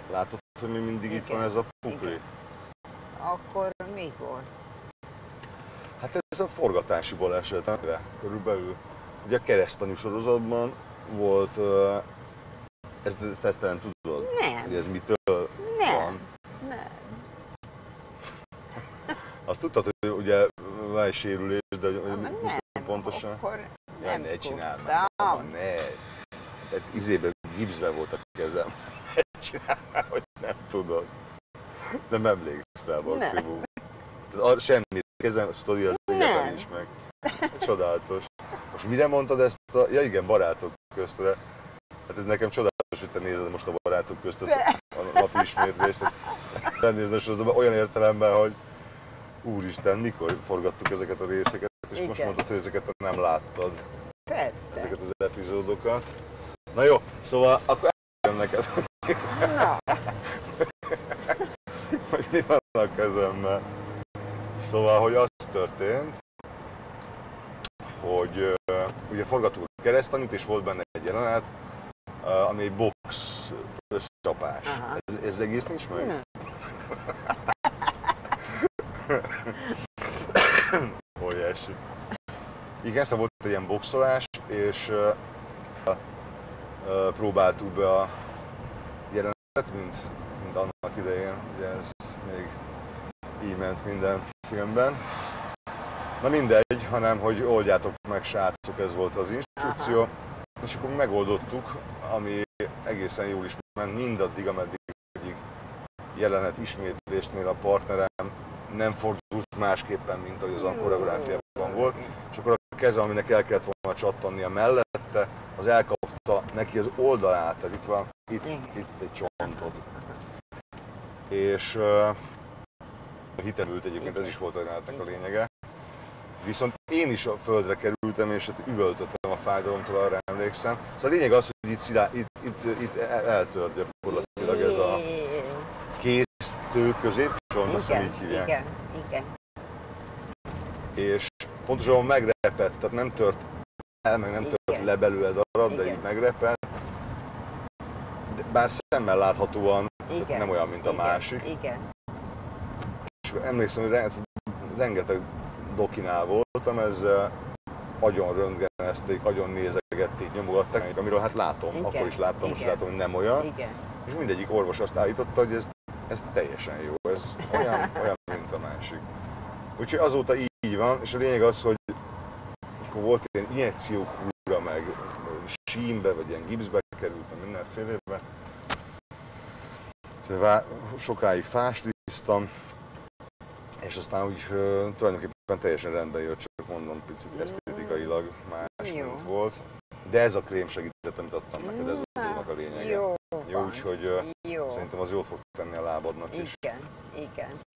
Látod, hogy még mindig itt van ez a pukli? Igen. Akkor mi volt? Hát ez a forgatási baleset, körülbelül. Ugye a Keresztanyú sorozatban volt, ezt talán tudod? Nem. Hogy ez mitől van? Nem. Azt tudtad, hogy ugye van egy sérülés, de Nem, pontosan? akkor Jaj, nem ne csináld tudtam. már, ne. Tehát izébe gipszbe volt a kezem. Csinálj már, hogy nem tudod. Nem emlékszel, maximum. Tehát semmi, kezem, a sztori az egyáltalán is meg. Csodálatos. Most mire mondtad ezt a... Ja igen, barátok köztre. Hát ez nekem csodálatos, hogy te nézed most a barátok közt a napi ismétlést. Rendnézni a sorozatban olyan értelemben, hogy úristen, mikor forgattuk ezeket a részeket, és igen. Most mondtad, hogy ezeket nem láttad. Persze. Ezeket az epizódokat. Na jó, szóval akkor eljön neked. Na. Hogy mi van a kezemmel. Szóval, hogy az történt, hogy ugye forgattuk a Keresztanyút, és volt benne egy jelenet, ami egy box összecsapás. Ez egész nincs meg? Nem. Óriási. Igen, szóval volt egy ilyen boxolás, és próbáltuk be a jelenetet, mint annak idején, ugye ez még így ment minden filmben. Na mindegy, hanem hogy oldjátok meg, srácok, ez volt az instrukció. Aha. És akkor megoldottuk, ami egészen jól is ment, mindaddig, ameddig egyik jelenet ismétlésnél a partnerem nem fordult másképpen, mint ahogy az a koreográfiában volt. És akkor a keze, aminek el kellett volna csattannia mellette, az elkapta neki az oldalát, tehát itt van, itt egy csontot. És hitelült egyébként, ez is volt a jelenetnek a lényege. Viszont én is a földre kerültem, és üvöltöttem a fájdalomtól, arra emlékszem. Szóval a lényeg az, hogy itt eltört gyakorlatilag ez a kéztő középcsont, azt hiszem így hívják. Igen. És pontosan megrepett, tehát nem tört el, meg nem tört le belőle darab, de így megrepett. Bár szemmel láthatóan nem olyan, mint a másik. Igen. És emlékszem, hogy rengeteg dokinál voltam, ezzel agyon röntgenezték, agyon nézegették, nyomogatták, amiről hát látom, igen, akkor is láttam, most látom, hogy nem olyan. Igen. És mindegyik orvos azt állította, hogy ez teljesen jó, ez olyan, mint a másik. Úgyhogy azóta így van, és a lényeg az, hogy akkor volt ilyen injekciókúra, meg sínbe, vagy ilyen gipszbe kerültem mindenfélébe. Sokáig fásliztam, és aztán úgy tulajdonképpen teljesen rendben jött, csak mondom, picit esztétikailag más, mint volt. De ez a krém segített, amit adtam neked, ez a dolognak a lényege. Jó, úgyhogy szerintem az jól fog tenni a lábadnak is. Igen.